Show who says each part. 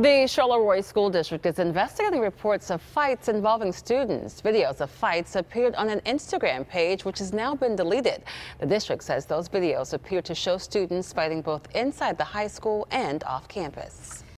Speaker 1: The Charleroi School District is investigating reports of fights involving students. Videos of fights appeared on an Instagram page, which has now been deleted. The district says those videos appear to show students fighting both inside the high school and off campus.